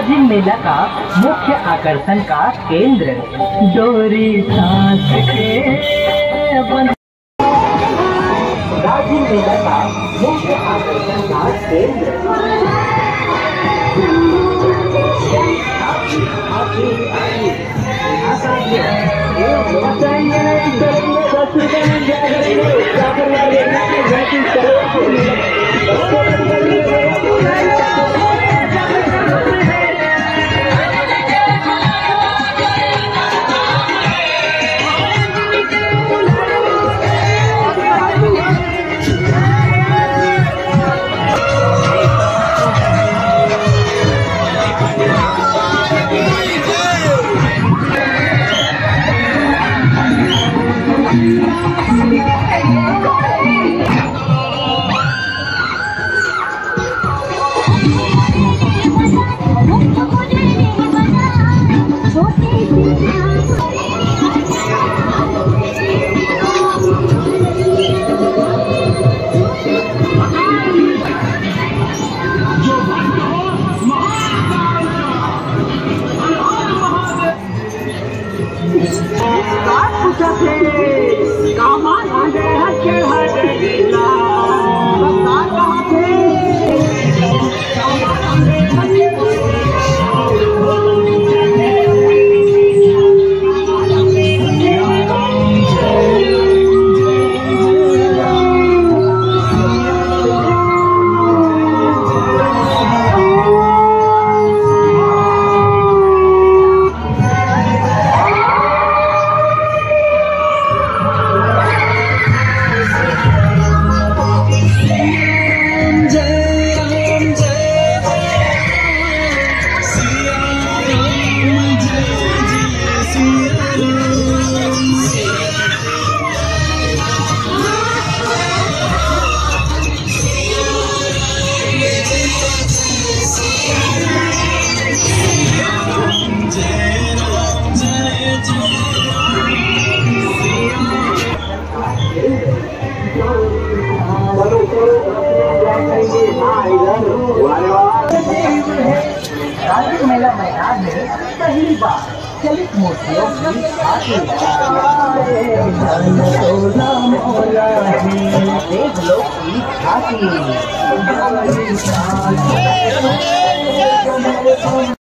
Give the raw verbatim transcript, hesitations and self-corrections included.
राजिम मेला का मुख्य आकर्षण का केंद्र। डोरी सांस के बंध राजिम मेला का मुख्य आकर्षण का केंद्र। राजिम मेला मैदान में पहली बार चलित मूर्तियों की देवलोक की झांकी।